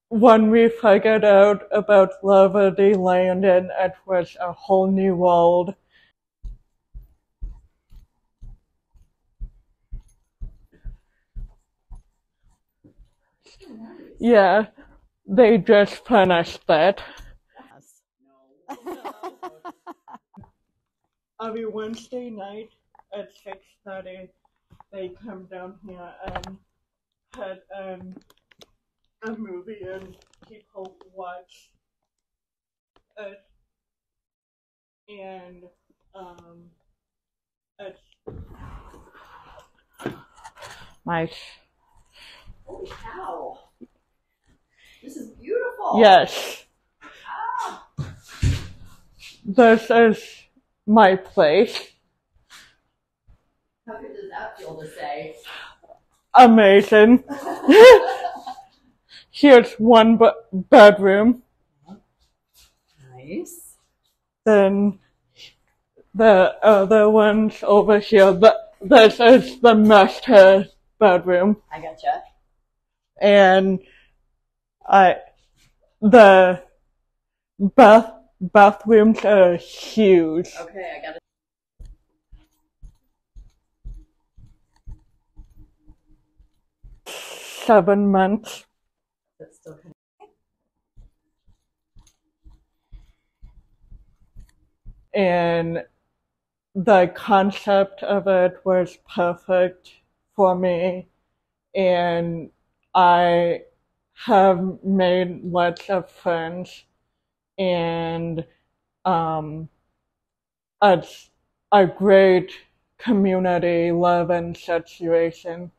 when we figured out about Loverty Land, and it was a whole new world. Yeah, they just finished that. Every Wednesday night at 6:30, they come down here and put a movie and people watch it, and um, it's nice. Holy cow. This is beautiful. Yes. Ah. This is my place. How good does that feel to say? Amazing. Here's one bedroom. Nice. Then the other one's over here, but this is the master bedroom. I gotcha. And the bathrooms are huge. Okay, I got it. 7 months. That's still kind And the concept of it was perfect for me, and I have made lots of friends, and it's a great community living situation.